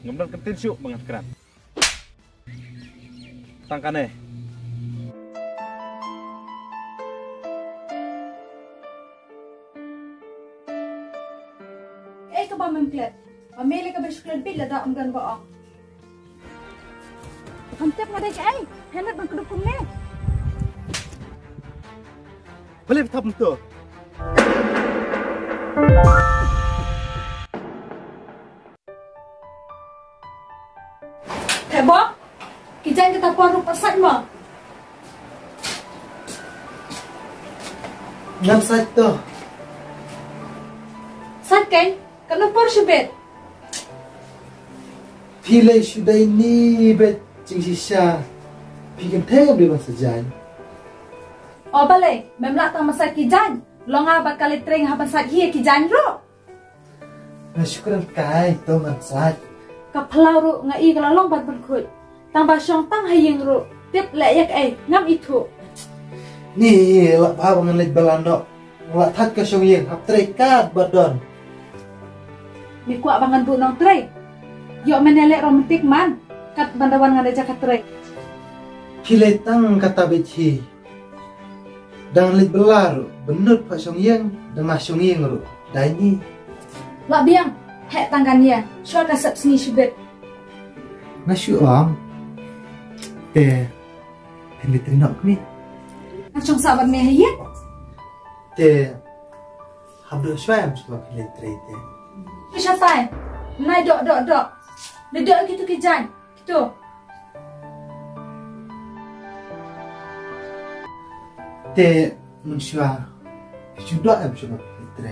ngembal kentin syuk banget kerat. Tangkane. Ka ba memplet? Mamili ka ba suklan pila da amgan ba ang? Hantap na day ka ay. Hanap ang kadukom ni. Balik tap to. Hebo? Kijan kita puan rupa sat mo. Ngam sat to. Sat kay? Kano por syubet? Pilay syuday ni bet jing sisya. Pikin tayong bilang sajan. O balay, memla tang masat kijan. Longa ba kalitreng haban sat hiya kijan ro. Nasyukuran kay to ngam sat. Kaplau ro nga i kalalong bat berkut. Tang ba syong tang hayeng ro. Tip layak ay ngam itu. Ni lak pa bangan lej balano. Lak tat ka syong yeng hap trekat badon. Mi kuat bangan bu nong trey. Yo menelek romantik man. Kat bandawan nga deja kat trey. Pilay tang kata beci. Dang lej belar bener pa syong yeng dan mas syong yeng ro. Dai ni. Lak biang. Hek tangganya. Syua kasap sini syubet. Nasyu am. Pilay terinok ni. Acong sabar ni hayek. Habdo syam sebab pilay teri te. Kesyatai. Nai dok. Dedok gitu kijan. Gitu. Mensyua. Sudah am sebab pilay teri.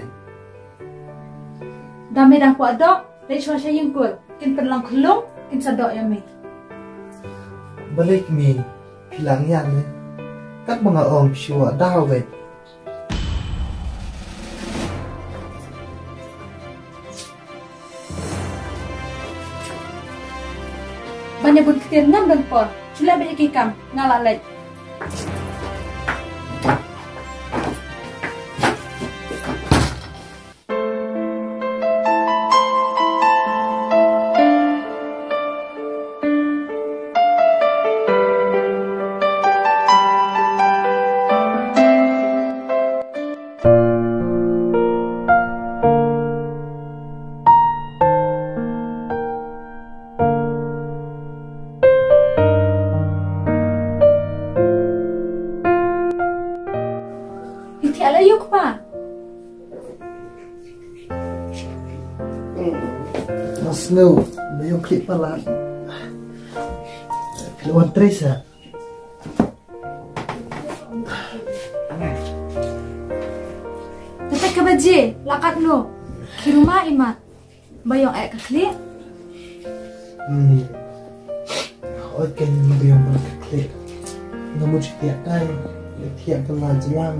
Dami dah kuat dok. Lek syua syah yengkul. Kin penlang kelung. Kin sadok ya mi. Balik mi pilang yan eh. Kat mga om syua dawe. Banyak bun ketir ngam dan por. Sulah banyak ikam. Ngalak lek. Tiada yuk pa. Mas no, mayong klip pala. Pilawan tres ha. Tapi kabaji, lakat no. Kiruma imat. Bayong ay kakli. Oke, mayong mga klip. Namun setiap kali, tiap telah jelang.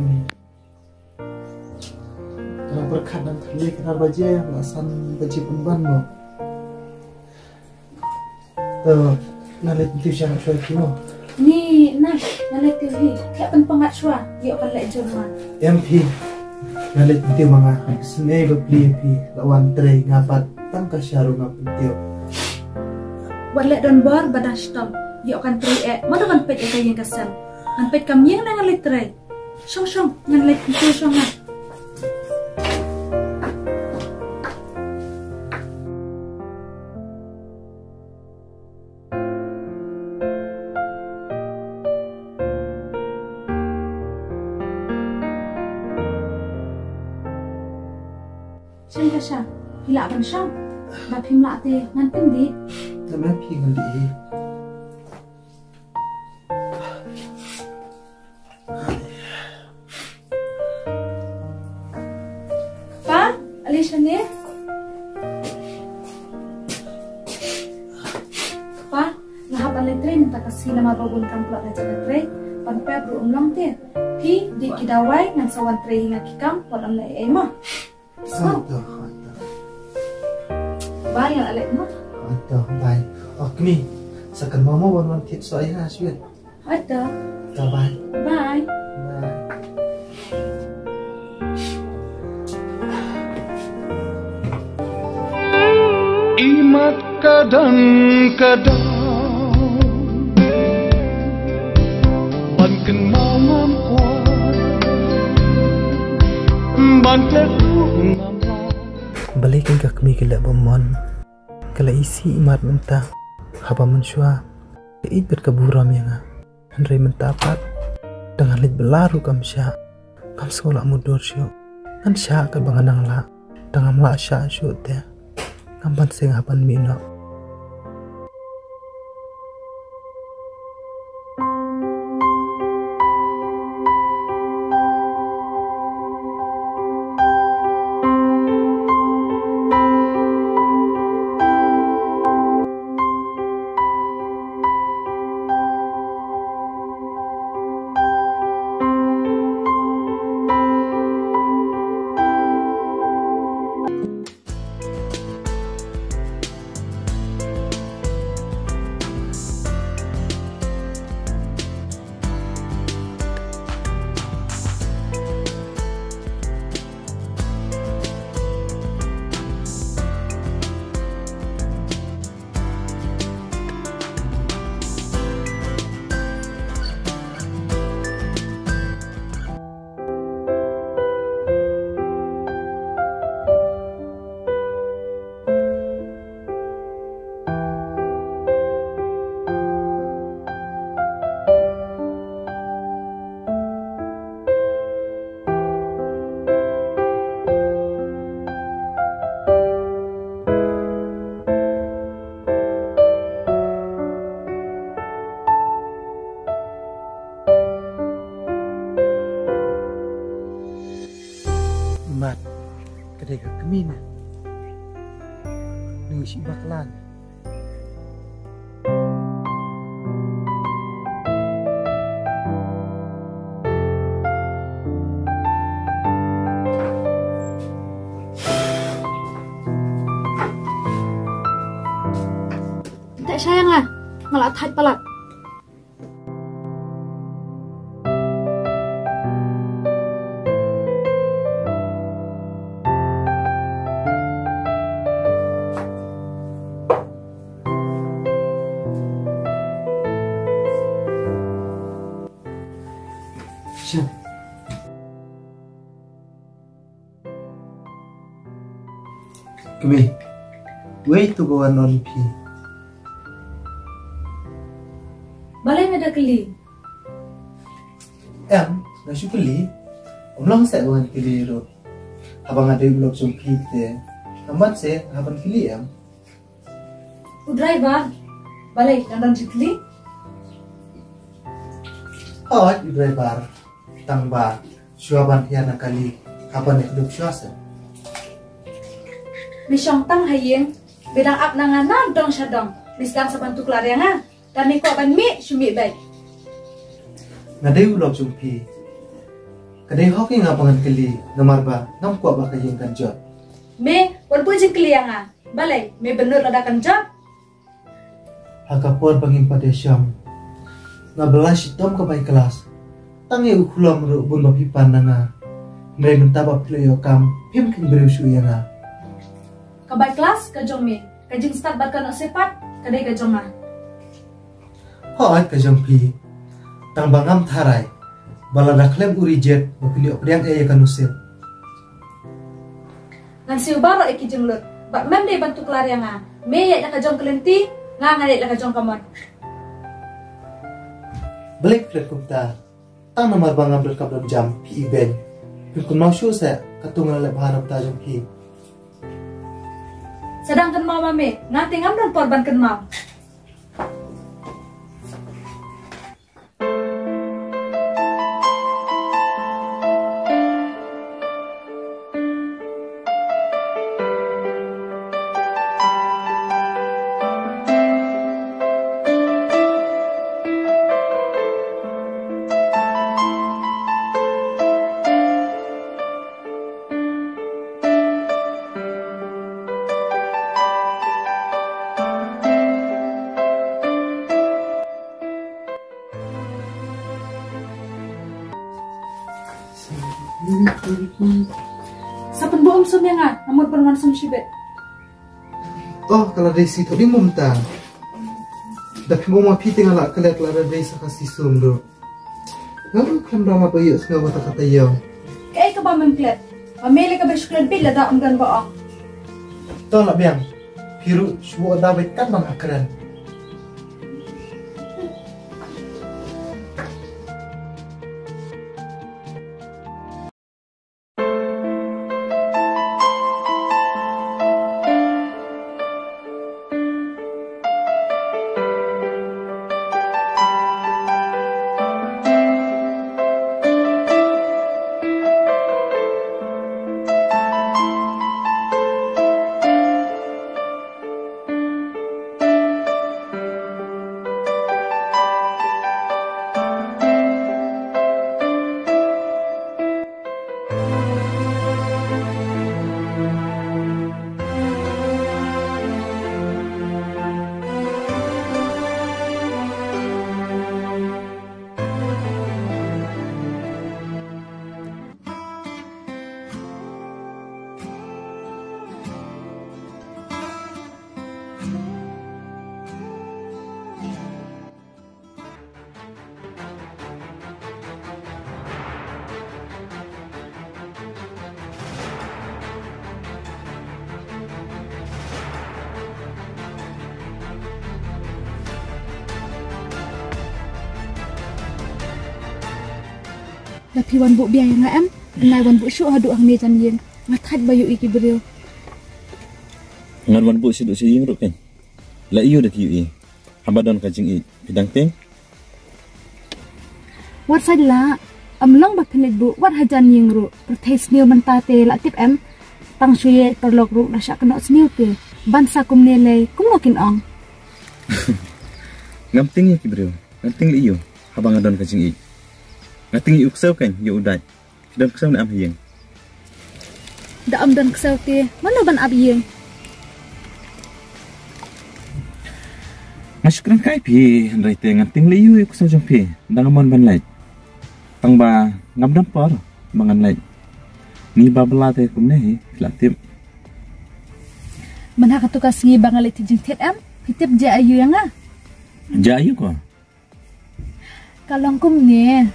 Karena berkat dan terlihat kenal baja, lasan baja penban mo. Nalit itu jangan cuai kimo. Ni, nah, nalit tiwi. Kaya penpangat syua. Yuk kan lek Jerman. MP. Nalit itu mga senay beli MP. Lawan tray ngapat tangka syaru ngapentio. Buat lek don bar badah stom. Yuk kan tri mana kan pet yang kesan. Kan pet kam yang nang lek tray. Syong, ngan lek itu syong ah. Syang kasha, hila ban syang. Bapim late ngan pendi. Nama pingin di. Pa, Alicia ni. Pa, ngahap alay train tak kasih nama babun kampla raja train. Panpe bro umlang te. Pi di kidawai ngan sawan train hingga kikam polam lai ema. Santo. Bayang alay mo. Santo, baik. Oh, kini. Sekarang mama warna tips saya hasil. Ada. Bye. Bye. Bye. Ima Mat kadang-kadang ban kenal ngam kuat ban teku ngam balikin ka kami kila bomon kala isi imat mentah haba mensua eit berkaburam yang Henry mentapat dengan lit belaru kam sya kam sekolah mudur syuk kan sya ka banganang la dengan la sya syuk teh kampan sing hapan mino mat kedega kemina nung isi baklan Tak sayang ah, ngelak thai palat. Siap. Kami, wait to go on pi. Balai ada keli. Nasu keli, lang set bukan keli ro. Abang ada blok jumpi te. Ambat se, abang keli Driver, balai dandan keli. Oh, driver. Tangba, syuaban hiana kali. Kapan nak duduk syuasa? Misyong tang hayeng, bedang ap nanganan dong syadong. Misdang sabantu kelar yang ah. Dan ni kau ban mi syumi baik. Ngadai blok jumpi. Kadai hoki ngapangan keli, ngamarba, ngam kuat bakal yang job. Me, wan pun jeng keli yang ah. Balai, me bener ladakan job. Hakapuan pangin pada syam. Ngabelas hitam ke baik kelas. Tangi ukulam ru bun bapipan nanga. Ngai mentaba playo kam, pim king berusu yang Kabai kelas kajong me, kajing start bakal nak sepat, kadai kajong ah. Hoat ke jampi. Tang bangam tharai. Balada klem uri jet, bapili opriang kan usil. Ngan siu baro iki jenglut. Bak mem dei bantu kelar yang ah. Me ya kajong kelenti, ngangai ya kajong kamon. Balik flat kumta. Tang nomor bangam berkablam jam pi event. Pikun mau show saya katungan lep harap ta jampi. Sedangkan mama me, nanti ngam dan korban kenal. Ini Sapen boom sum yang ah, namun perman sum shibet. Oh, kalau dari situ di mumta. Tapi mau mapi tinggal kelet lara dari sakasi sumro. Ngaru kan drama bayu sengawa kata yo. Kaya ka ba memklet? Pamili ka bersyukuran bila da umgan ba? Tahu nak biang? Hiru semua dawet kan bang akran. Tapi wan bu biaya nga em, nai wan bu syuk hadu ang ne jan yen. Ngathaj bayu iki beriu. Ngan wan bu siduk si ying ruk kan. La iyo dak yu i. Habadan kajing i bidang teng. Wat sai la, long bak khanek bu wat hajan ying ru. Pertes niu menta te la tip em. Tang shuye perlok ru na syak kenok sniu te. Bansa kum ne le kum ngokin ong. Ngam teng ya ki beriu. Ngam teng la iyo. Habang adan kajing i. Ngating i uksau kan yo udai. Dan ksau na am hiyeng. Da am dan ksau te, mana ban ab yeng. Masukran kai pi handrai te ngating la iyo uksau jong pi. Dang amon ban lai. Tang ba ngam dan por mangan lai. Ni babla te kum ne la tip. Mana ka tukas ngi bangalit jing tet em. Pitip ja ayu yang ah. Ja ayu ko. Kalong kum ne.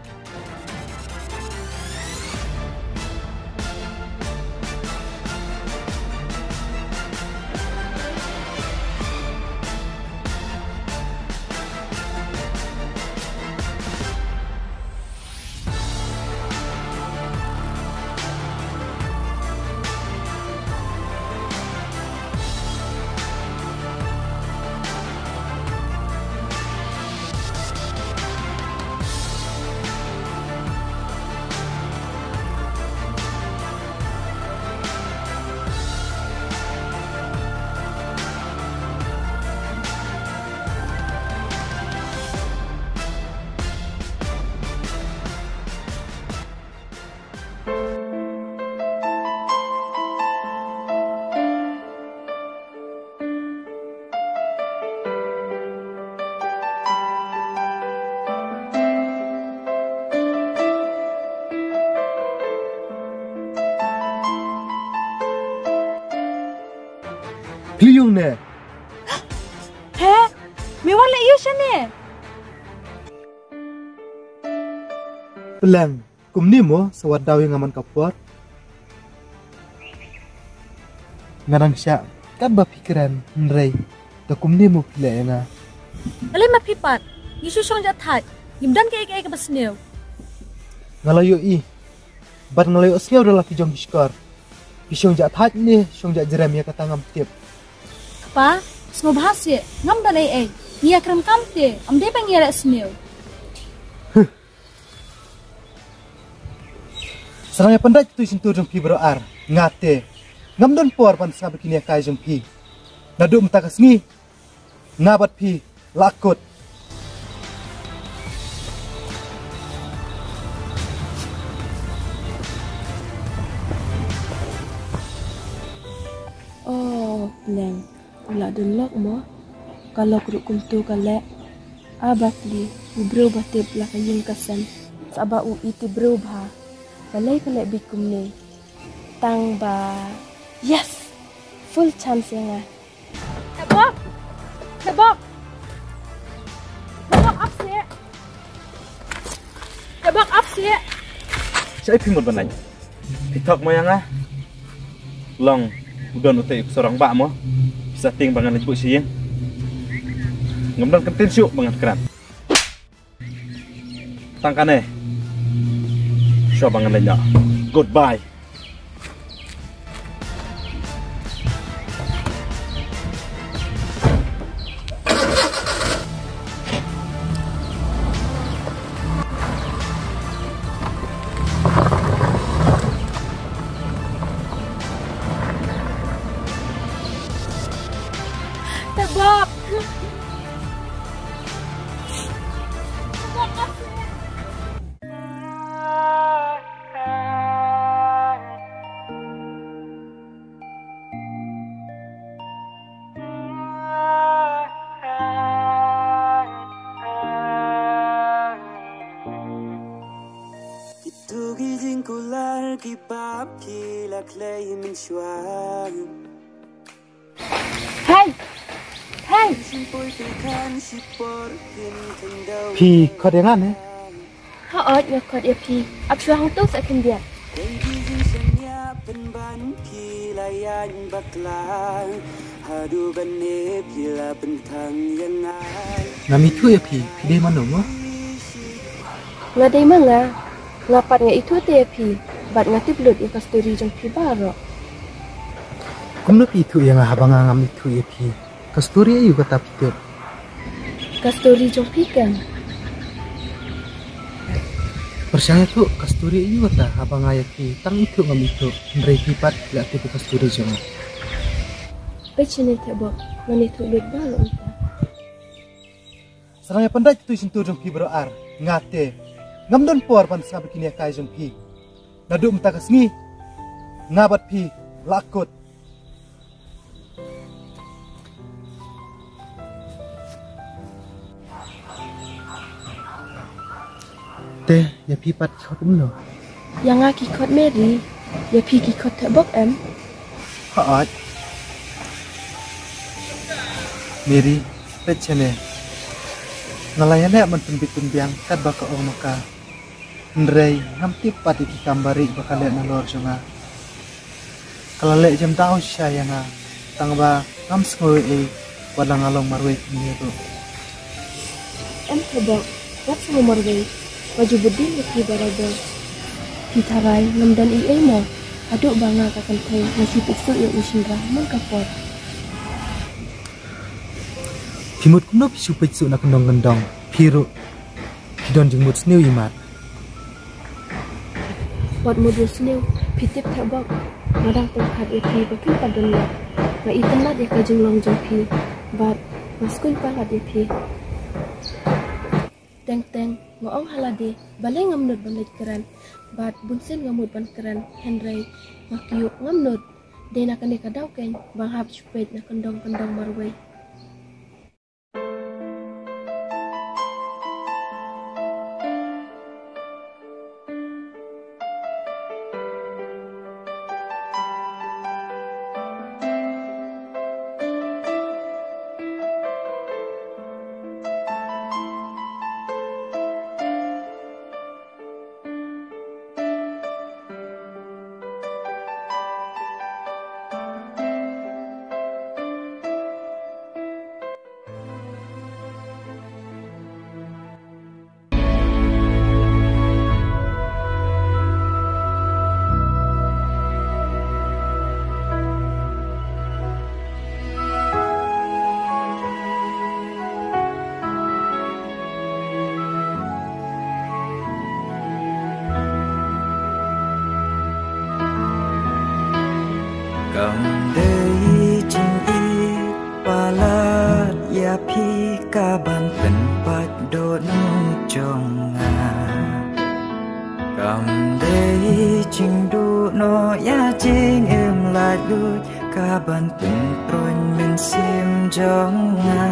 Kliyong ne. He? Mewan le iyo siya ne. Pelang, kumni mo sa wadaw yung aman kapwat. Ngarang siya, kan ba pikiran, nray, da kumni mo pila nga. Alay mapipat. Yisu siyang jathat. Yimdan ka ikay ka basnew. Ngalayo i. Bat ngalayo asngaw dalam pijong biskar. Pisong jathat ni, siyong jajaram ya katangam tip. Pa, semua bahasa ngam dan ai. Nia kram kamte, am de pang yara snew. Sarangnya pandai tu sentuh jong pi beroar, ngate. Ngam don por pan sa begini kai jong pi. Nadu mtakas ni. Ngabat pi lakut. Oh, Leng. Ula delok mo. Kalau kuruk kumtu kale. Abak li. Ubro batib la kayong kasan. Saba u iti bro ba. Kalay bikum ni. Tang ba. Yes! Full chance nga. Tebak. Tebak apa sih? Tebak apa sih? Saya pimut banai. Pitok mo yang long udon utai seorang bak mo. Bisa ting bangan lejbuk sih. Ngemdan kentin syuk banget keran. Tangkane. Syuk bangan lejak. Goodbye. Tebak. Hey. Hey. พี่ขอเดียงอันเนี่ย Họ ở nhà cột EP, áp suất không tốt sẽ kinh điển. Ngami tu yaพี่ได้มาหนุ่มวะ Nga day mga, nga pat nga itu te EP, bat nga tiblot yung kasturi jang pibaro. กุมนุพี่tu yang habang ngami tu yaพี่kasturi ayu kata pitot Kasturi jang pikan. percaya tu kasturi ayu kata habang ayat pi tang itu ngami itu ndrei pipat la tu kasturi jangan Pechene tebak, nga nito ulit balo ita. sarangnya pandai tu sintu jong pi beroar ngate ngamdon por pan sabi kini kai jong pi nadu mta kasngi ngabat pi lakut teh ya pi pat khot lo Yang nga kikot Mary, ya pi kikot tebak em. haat Mary pechene ngalayane man tunbiang kat baka o maka ndrei ngamti pati ki kambari bakale na lor jonga kalale jam tao siya nga tangba ngam sngoi e walang along marwe ni ro Em tebak, wat sa marway, wajubudin ya pi barabar. Pitaray, namdan i mo, aduk banga kakantay, nasi tikso yung usinra, mangkapot. Pimut kuno pisu petsu na kendong-kendong piru pidon jengmut snew imat Wat modus new, pitip tebak, madang tengkat ya pi bakin padon ya. Nga itenlat ya kajeng long jeng pi, bat maskul palat ya pi. Teng-teng, ngoong halade, balay ngamnod banlay keran, bat bunsen ngamud ban keran, Henry, makiyuk ngamnod, day na kani kadaw keng, bang hap chupet na kendong-kendong marway. Cầm đây chinh y palat ya pi ka ban pen pat do no chong nga Cầm đây chinh du no ya ching em la du ka ban pen proin men sim jong nga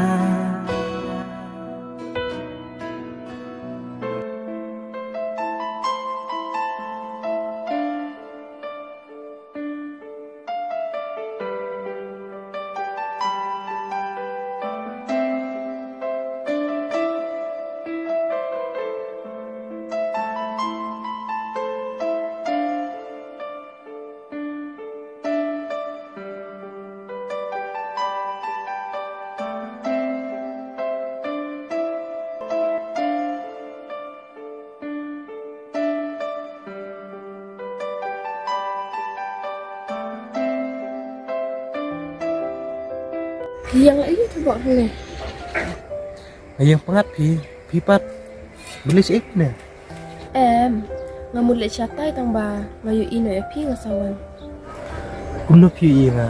Yang lagi tu buat ni. Ayang pengat pi pat. Beli sik ne. Ngamul le chatai tang ba, ngayu ino e pi ngasawan. Kumno pi nga.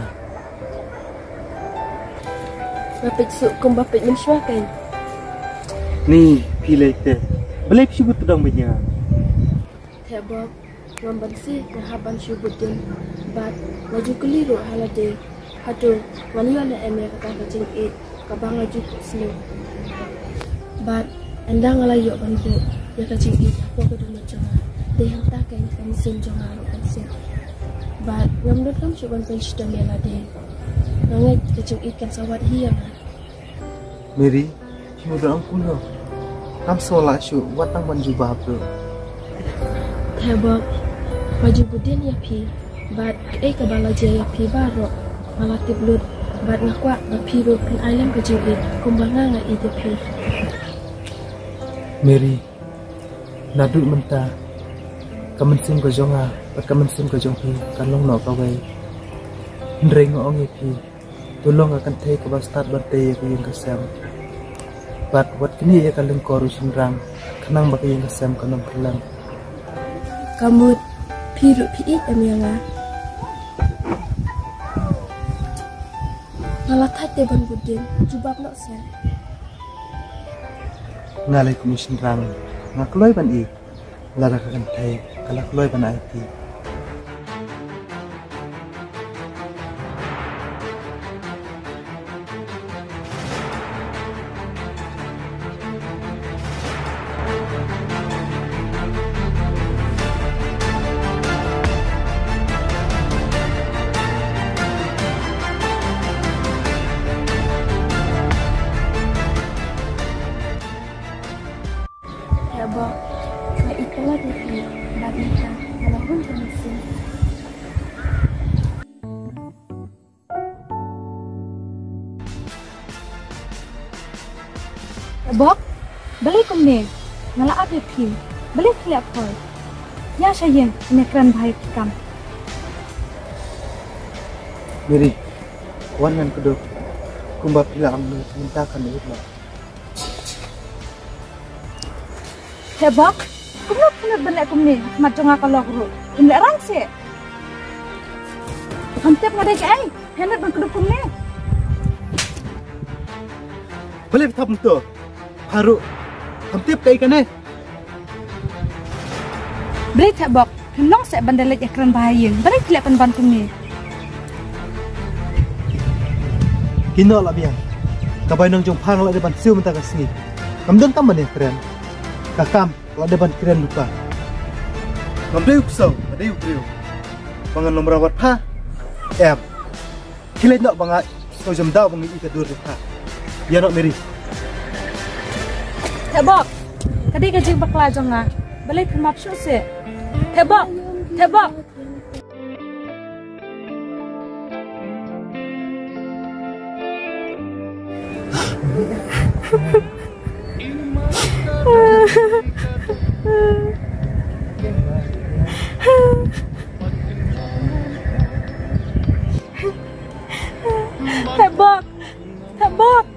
Bapit su kum bapit mensyua kan. Ni pi lete. Beli pi but dong benya. Tebab ngamban si ngahaban syubutin. Bat ngaju keliru halade. Hado ngani ana eme kata kacing it kabang ngaju sini. Bat endang ngalayo bantu ya kacing it aku kudu macam. Deh yang tak kain pensin jangan harap pensin. Bat ngamdut kam syuban pensidam ya lade. Nangai kacing it kan sawat hiang. Mary, cuma dah angkun lo. Kam solat syu watang banju bab. Tebab baju budin ya pi. Bat kabala je ya pi barok. Malah tiblut bat ngakwa pi ro kan alam kacing it kumbanga ngai ite pi. Mary, nadu mentah. Kamen ko jonga, at kamen ko jong pi, kanlong no kaway. Ndreng ong pi, tulong akan tay ka ba start birthday ko yung kasam. But what kini ya kaleng koru sinrang, kanang ba yung kasam kanong kalang. Kamut piru pi emyanga. Ngalatat te ban budin, jubab no sen. Ngalay ko sinrang, ngakloy ban i, lara ka kantay, kalakloy ban IT. Tebab na itulah di bagita malahun kemisin. Bok, beli kumne, ngala abe pi, beli kliap koi. Ya sayang, nekran bahaya kam. Mary, wanan kedok, kumbap pila amno mintakan ni itla. Bok, kumno kumno benek kumne, macam ngakal ru. Kumne rang se. Hantep ngadek ai, hendak berkeduk kumne. Boleh betap tu, haru, kamtip kay ka ne. Beli bok, hendak se bandalet ekran bahaya, beli kliap ban kumne. Kino lah biang, kabay nang jong pang lah depan siu mentah kasni. Kamdan tam mana keren, kakam lah depan keren lupa. Kamdeu kusau, adeu kriu. Bangan nomor awat pa, kilit nak bangat, so jam dah bangi ikat dur pa. Ya nak Mary. Bok, kadi kajing bakla jonga, beli kemap syu se. Bok. Bok.